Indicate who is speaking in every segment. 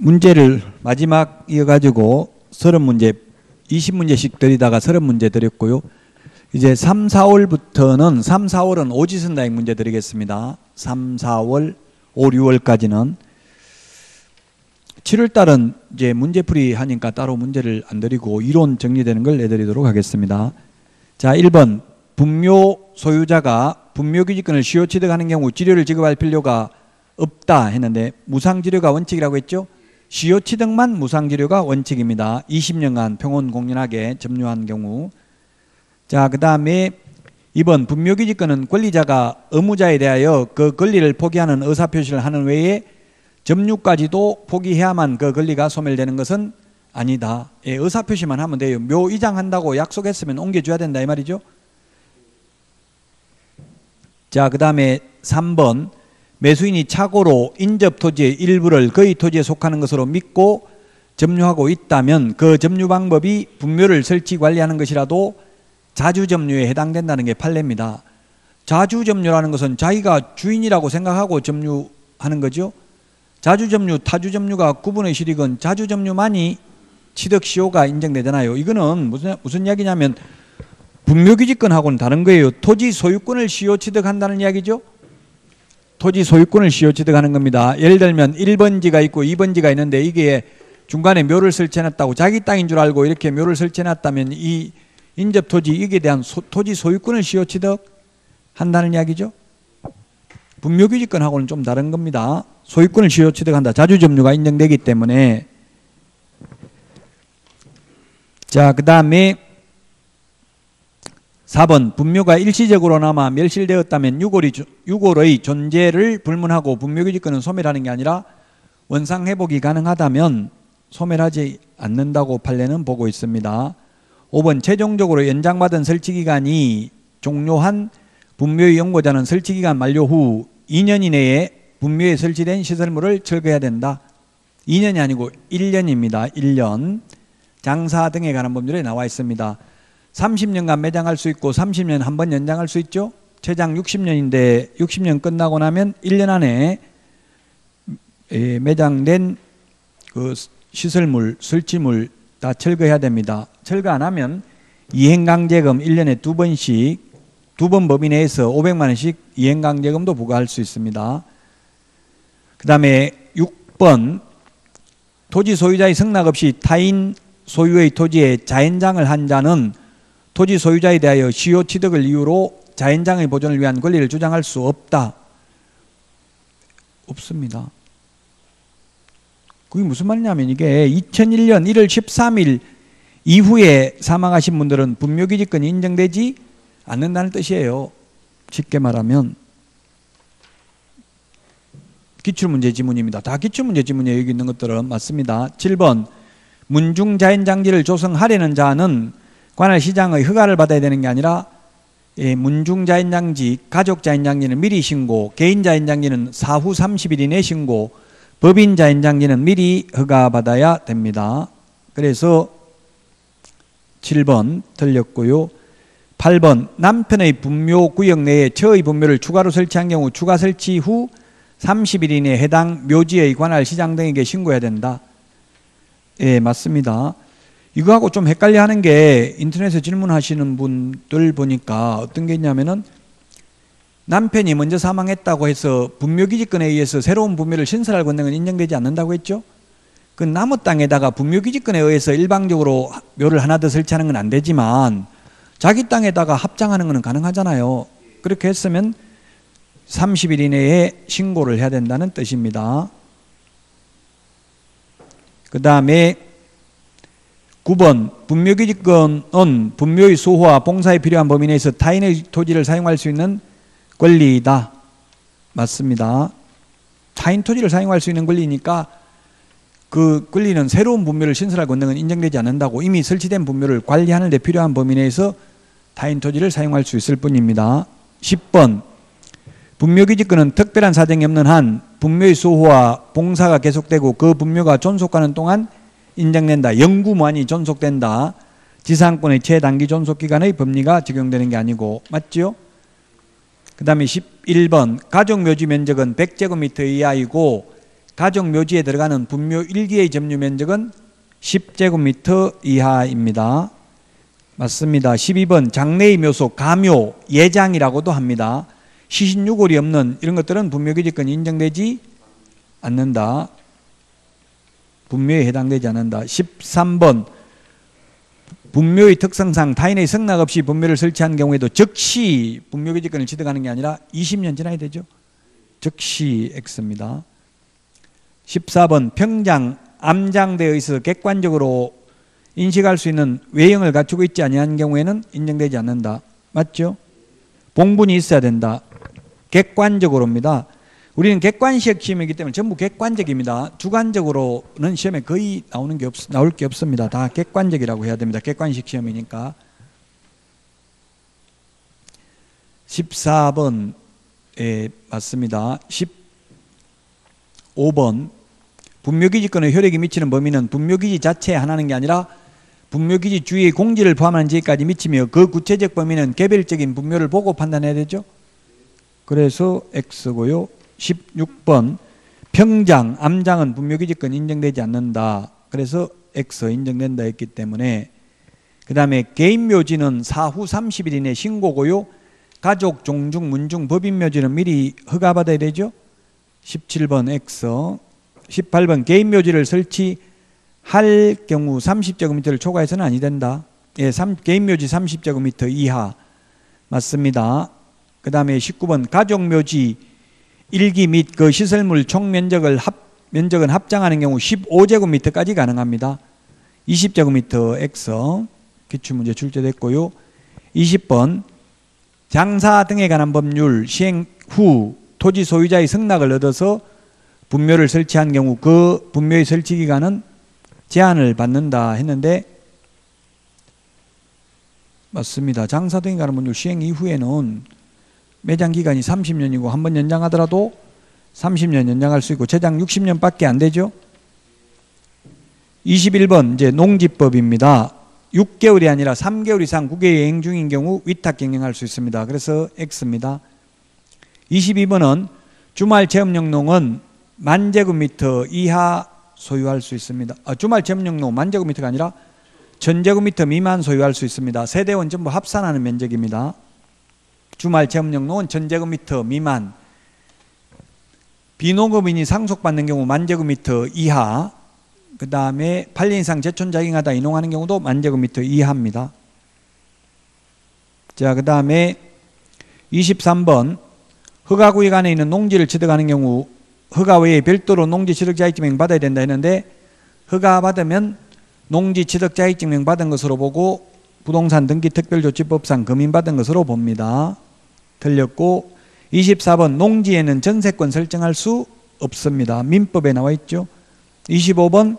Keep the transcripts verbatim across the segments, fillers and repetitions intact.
Speaker 1: 문제를 마지막 이어가지고 서른 문제, 이십 문제씩 드리다가 서른 문제 드렸고요. 이제 삼, 사월부터는 삼, 사월은 오지선다행 문제 드리겠습니다. 삼, 사월, 오, 유월까지는. 칠월달은 이제 문제풀이 하니까 따로 문제를 안 드리고 이론 정리되는 걸 내드리도록 하겠습니다. 자, 일 번 분묘 소유자가 분묘기지권을 시효 취득하는 경우 지료를 지급할 필요가 없다 했는데 무상지료가 원칙이라고 했죠. 시효 취득만 무상지료가 원칙입니다. 이십 년간 평온 공연하게 점유한 경우. 자, 그 다음에 이 번 분묘기지권은 권리자가 의무자에 대하여 그 권리를 포기하는 의사표시를 하는 외에 점유까지도 포기해야만 그 권리가 소멸되는 것은 아니다. 예, 의사표시만 하면 돼요. 묘 이장한다고 약속했으면 옮겨줘야 된다 이 말이죠. 자, 그 다음에 삼 번 매수인이 착오로 인접토지의 일부를 거의 토지에 속하는 것으로 믿고 점유하고 있다면 그 점유 방법이 분묘를 설치 관리하는 것이라도 자주점유에 해당된다는 게 판례입니다. 자주점유라는 것은 자기가 주인이라고 생각하고 점유하는 거죠. 자주점유, 타주점유가 구분의 실익은 자주점유만이 취득시효가 인정되잖아요. 이거는 무슨, 무슨 이야기냐면 분묘기지권하고는 다른 거예요. 토지 소유권을 시효 취득한다는 이야기죠. 토지 소유권을 시효 취득하는 겁니다. 예를 들면 일 번지가 있고 이 번지가 있는데 이게 중간에 묘를 설치해놨다고 자기 땅인 줄 알고 이렇게 묘를 설치해놨다면 이 인접토지 이게 대한 소, 토지 소유권을 시효 취득한다는 이야기죠. 분묘기지권하고는 좀 다른 겁니다. 소유권을 시효 취득한다. 자주점유가 인정되기 때문에. 자, 그 다음에 사 번 분묘가 일시적으로나마 멸실되었다면 유골이, 유골의 존재를 불문하고 분묘기지권은 소멸하는 게 아니라 원상회복이 가능하다면 소멸하지 않는다고 판례는 보고 있습니다. 오 번 최종적으로 연장받은 설치기간이 종료한 분묘의 연고자는 설치기간 만료 후 이 년 이내에 분묘에 설치된 시설물을 철거해야 된다. 이 년이 아니고 일 년입니다. 일 년. 장사 등에 관한 법률에 나와 있습니다. 삼십 년간 매장할 수 있고 삼십 년 한 번 연장할 수 있죠. 최장 육십 년인데 육십 년 끝나고 나면 일 년 안에 매장된 그 시설물, 설치물 다 철거해야 됩니다. 철거 안 하면 이행강제금 일 년에 두 번씩 두 번 범위 내에서 오백만 원씩 이행강제금도 부과할 수 있습니다. 그 다음에 육 번 토지 소유자의 승낙 없이 타인 소유의 토지에 자연장을 한 자는 토지 소유자에 대하여 시효 취득을 이유로 자연장의 보존을 위한 권리를 주장할 수 없다. 없습니다. 그게 무슨 말이냐면 이게 이천일 년 일월 십삼일 이후에 사망하신 분들은 분묘기지권이 인정되지 않는다는 뜻이에요. 쉽게 말하면 기출문제 지문입니다. 다 기출문제 지문에 여기 있는 것들은 맞습니다. 칠 번 문중자연장지를 조성하려는 자는 관할 시장의 허가를 받아야 되는 게 아니라 예, 문중자연장지, 가족자연장지는 미리 신고, 개인자연장지는 사후 삼십 일 이내 신고, 법인자연장지는 미리 허가받아야 됩니다. 그래서 칠 번 틀렸고요. 팔 번 남편의 분묘구역 내에 처의 분묘를 추가로 설치한 경우 추가 설치 후 삼십 일 이내에 해당 묘지의 관할 시장 등에게 신고해야 된다. 예, 맞습니다. 이거하고 좀 헷갈려 하는 게 인터넷에 질문하시는 분들 보니까 어떤 게 있냐면은 남편이 먼저 사망했다고 해서 분묘기지권에 의해서 새로운 분묘를 신설할 권능은 인정되지 않는다고 했죠. 그 나무 땅에다가 분묘기지권에 의해서 일방적으로 묘를 하나 더 설치하는 건 안 되지만 자기 땅에다가 합장하는 건 가능하잖아요. 그렇게 했으면 삼십 일 이내에 신고를 해야 된다는 뜻입니다. 그 다음에 구 번 분묘기지권은 분묘의 수호와 봉사에 필요한 범위 내에서 타인의 토지를 사용할 수 있는 권리이다. 맞습니다. 타인 토지를 사용할 수 있는 권리니까 그 권리는 새로운 분묘를 신설할 권능은 인정되지 않는다고 이미 설치된 분묘를 관리하는 데 필요한 범위 내에서 타인 토지를 사용할 수 있을 뿐입니다. 십 번 분묘기지권은 특별한 사정이 없는 한 분묘의 수호와 봉사가 계속되고 그 분묘가 존속하는 동안 인정된다. 영구무한히 존속된다. 지상권의 최단기 존속기간의 법리가 적용되는 게 아니고 맞죠? 그 다음에 십일 번 가족묘지 면적은 백 제곱미터 이하이고 가족 묘지에 들어가는 분묘 일 기의 점유 면적은 십 제곱미터 이하입니다. 맞습니다. 십이 번 장래의 묘소, 가묘, 예장이라고도 합니다. 시신유골이 없는 이런 것들은 분묘기지권이 인정되지 않는다. 분묘에 해당되지 않는다. 십삼 번 분묘의 특성상 타인의 승낙 없이 분묘를 설치한 경우에도 즉시 분묘기지권을 취득하는 게 아니라 이십 년 지나야 되죠. 즉시 X입니다. 십사 번 평장, 암장대에 있어서 객관적으로 인식할 수 있는 외형을 갖추고 있지 아니한 경우에는 인정되지 않는다. 맞죠? 봉분이 있어야 된다. 객관적으로입니다. 우리는 객관식 시험이기 때문에 전부 객관적입니다. 주관적으로는 시험에 거의 나오는 게 없, 나올 게 없습니다. 다 객관적이라고 해야 됩니다. 객관식 시험이니까. 십사 번 예, 맞습니다. 십오 번 분묘기지권의 효력이 미치는 범위는 분묘기지 자체에 하나는 게 아니라 분묘기지 주위의 공지를 포함하는 지역까지 미치며 그 구체적 범위는 개별적인 분묘를 보고 판단해야 되죠. 그래서 X고요. 십육 번 평장, 암장은 분묘기지권 인정되지 않는다. 그래서 X 인정된다 했기 때문에 그 다음에 개인묘지는 사후 삼십 일 이내 신고고요. 가족, 종중, 문중, 법인묘지는 미리 허가받아야 되죠. 십칠 번 X. 십팔 번 개인묘지를 설치할 경우 삼십 제곱미터를 초과해서는 아니 된다. 예, 삼, 개인묘지 삼십 제곱미터 이하 맞습니다. 그 다음에 십구 번 가족묘지 일 기 및 그 시설물 총 면적을 합, 면적은 합장하는 경우 십오 제곱미터까지 가능합니다. 이십 제곱미터 X 기출문제 출제됐고요. 이십 번 장사 등에 관한 법률 시행 후 토지 소유자의 승낙을 얻어서 분묘를 설치한 경우 그 분묘의 설치 기간은 제한을 받는다 했는데 맞습니다. 장사 등에 관한 법률 시행 이후에는 매장 기간이 삼십 년이고 한 번 연장하더라도 삼십 년 연장할 수 있고 제장 육십 년밖에 안 되죠. 이십일 번 이제 농지법입니다. 육 개월이 아니라 삼 개월 이상 국외여행 중인 경우 위탁 경영할 수 있습니다. 그래서 X입니다. 이십이 번은 주말 체험용 농은 만 제곱미터 이하 소유할 수 있습니다. 아, 주말 체험용 농 만 제곱미터가 아니라 천 제곱미터 미만 소유할 수 있습니다. 세대원 전부 합산하는 면적입니다. 주말 체험용 농은 천 제곱미터 미만, 비농업인이 상속받는 경우 만 제곱미터 이하, 그 다음에 팔 년 이상 제촌자격하다 이농하는 경우도 만 제곱미터 이하입니다. 자, 그 다음에 이십삼 번 허가구역 안에 있는 농지를 취득하는 경우 허가 외에 별도로 농지 취득자격증명 받아야 된다 했는데 허가 받으면 농지 취득자격증명 받은 것으로 보고 부동산 등기 특별조치법상 금인받은 것으로 봅니다. 틀렸고 이십사 번 농지에는 전세권 설정할 수 없습니다. 민법에 나와 있죠. 이십오 번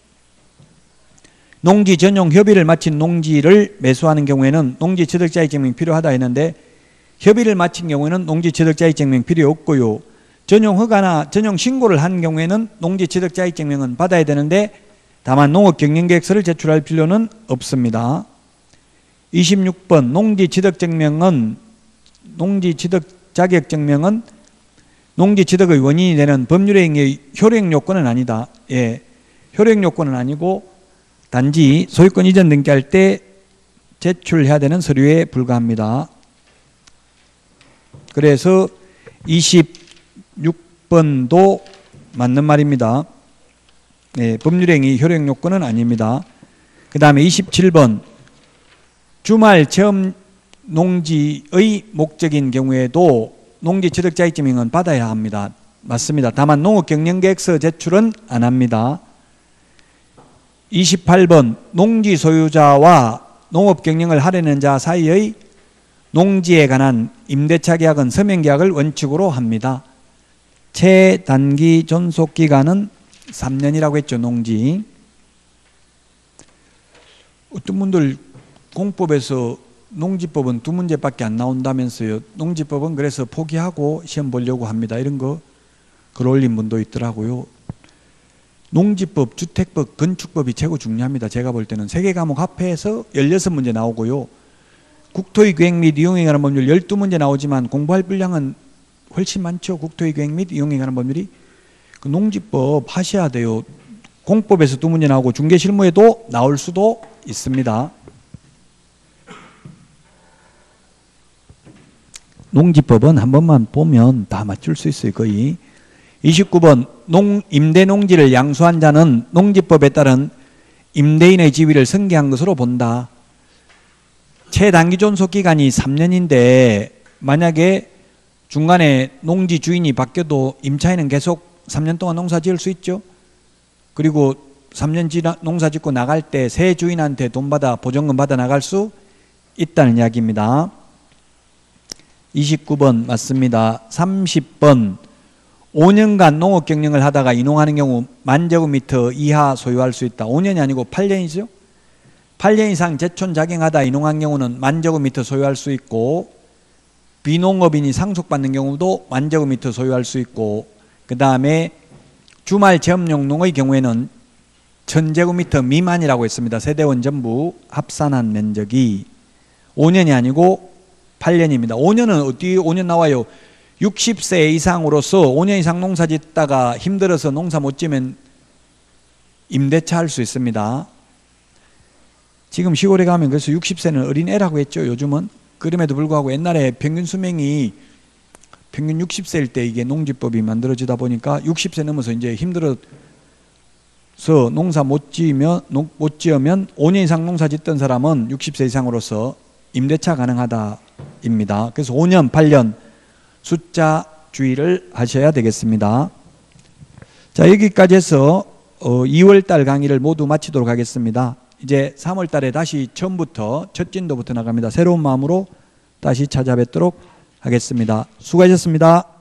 Speaker 1: 농지 전용 협의를 마친 농지를 매수하는 경우에는 농지 취득자격증명이 필요하다 했는데 협의를 마친 경우에는 농지 취득자격증명 필요 없고요. 전용 허가나 전용 신고를 한 경우에는 농지 취득자격증명은 받아야 되는데 다만 농업경영계획서를 제출할 필요는 없습니다. 이십육 번 농지 취득증명은 농지 취득자격증명은 농지 취득의 원인이 되는 법률행위의 효력요건은 아니다. 예, 효력요건은 아니고 단지 소유권 이전 등기할 때 제출해야 되는 서류에 불과합니다. 그래서 이십육 번도 맞는 말입니다. 예, 법률행위 효력요건은 아닙니다. 그 다음에 이십칠 번 주말 체험 농지의 목적인 경우에도 농지 취득자격증명은 받아야 합니다. 맞습니다. 다만 농업경영계획서 제출은 안 합니다. 이십팔 번 농지 소유자와 농업경영을 하려는 자 사이의 농지에 관한 임대차 계약은 서명계약을 원칙으로 합니다. 최단기 존속기간은 삼 년이라고 했죠. 농지. 어떤 분들 공법에서 농지법은 두 문제밖에 안 나온다면서요. 농지법은 그래서 포기하고 시험 보려고 합니다. 이런 거 글 올린 분도 있더라고요. 농지법, 주택법, 건축법이 최고 중요합니다. 제가 볼 때는 세 개 과목 합해서 열여섯 문제 나오고요. 국토의 계획 및 이용에 관한 법률 열두 문제 나오지만 공부할 분량은 훨씬 많죠. 국토의 계획 및 이용에 관한 법률이. 그 농지법 하셔야 돼요. 공법에서 두 문제 나오고 중개실무에도 나올 수도 있습니다. 농지법은 한 번만 보면 다 맞출 수 있어요. 거의. 이십구 번 농, 임대 농지를 양수한 자는 농지법에 따른 임대인의 지위를 승계한 것으로 본다. 최단기 존속 기간이 삼 년인데 만약에 중간에 농지 주인이 바뀌어도 임차인은 계속 삼 년 동안 농사 지을 수 있죠. 그리고 삼 년 농사 짓고 나갈 때 새 주인한테 돈 받아 보증금 받아 나갈 수 있다는 이야기입니다. 이십구 번 맞습니다. 삼십 번 오 년간 농업 경영을 하다가 이농하는 경우 만제곱미터 이하 소유할 수 있다. 오 년이 아니고 팔 년이죠. 팔 년 이상 제촌 작용하다 이농한 경우는 만제곱미터 소유할 수 있고, 비농업인이 상속받는 경우도 만제곱미터 소유할 수 있고, 그 다음에 주말 체험용 농의 경우에는 천제곱미터 미만이라고 했습니다. 세대원 전부 합산한 면적이 오 년이 아니고 팔 년입니다. 오 년은 어디 오 년 나와요? 육십 세 이상으로서 오 년 이상 농사 짓다가 힘들어서 농사 못 지면 임대차 할 수 있습니다. 지금 시골에 가면 그래서 육십 세는 어린애라고 했죠. 요즘은. 그럼에도 불구하고 옛날에 평균 수명이 평균 육십 세일 때 이게 농지법이 만들어지다 보니까 육십 세 넘어서 이제 힘들어서 농사 못 지으면, 못 지으면 오 년 이상 농사 짓던 사람은 육십 세 이상으로서 임대차 가능하다입니다. 그래서 오 년, 팔 년 숫자 주의를 하셔야 되겠습니다. 자, 여기까지 해서 어, 이월 달 강의를 모두 마치도록 하겠습니다. 이제 삼월 달에 다시 처음부터 첫 진도부터 나갑니다. 새로운 마음으로 다시 찾아뵙도록 하겠습니다. 수고하셨습니다.